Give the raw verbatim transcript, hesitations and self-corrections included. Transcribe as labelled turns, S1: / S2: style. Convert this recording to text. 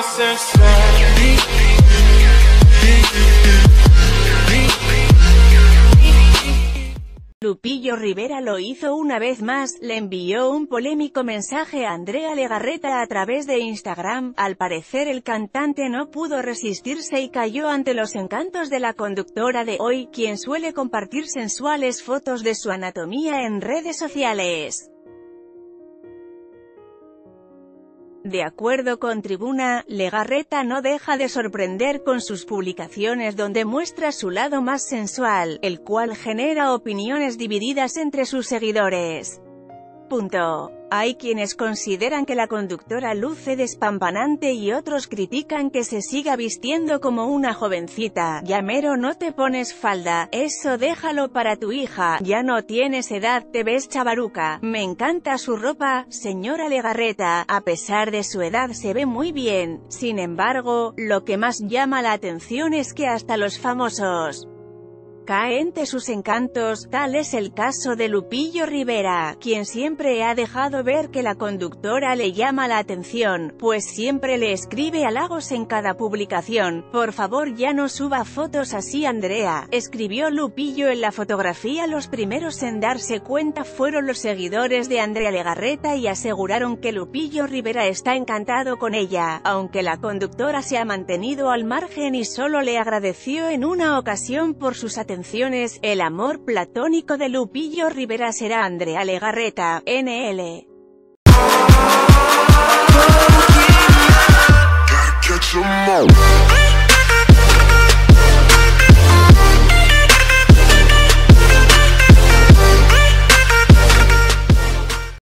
S1: más sensual.
S2: Lupillo Rivera lo hizo una vez más, le envió un polémico mensaje a Andrea Legarreta a través de Instagram. Al parecer el cantante no pudo resistirse y cayó ante los encantos de la conductora de Hoy, quien suele compartir sensuales fotos de su anatomía en redes sociales. De acuerdo con Tribuna, Legarreta no deja de sorprender con sus publicaciones donde muestra su lado más sensual, el cual genera opiniones divididas entre sus seguidores. Punto. Hay quienes consideran que la conductora luce despampanante y otros critican que se siga vistiendo como una jovencita. Ya mero no te pones falda, eso déjalo para tu hija, ya no tienes edad, te ves chavaruca. Me encanta su ropa, señora Legarreta, a pesar de su edad se ve muy bien. Sin embargo, lo que más llama la atención es que hasta los famosos cae ante sus encantos. Tal es el caso de Lupillo Rivera, quien siempre ha dejado ver que la conductora le llama la atención, pues siempre le escribe halagos en cada publicación. Por favor ya no suba fotos así Andrea, escribió Lupillo en la fotografía. Los primeros en darse cuenta fueron los seguidores de Andrea Legarreta y aseguraron que Lupillo Rivera está encantado con ella, aunque la conductora se ha mantenido al margen y solo le agradeció en una ocasión por sus atenciones. El amor platónico de Lupillo Rivera será Andrea Legarreta, N L.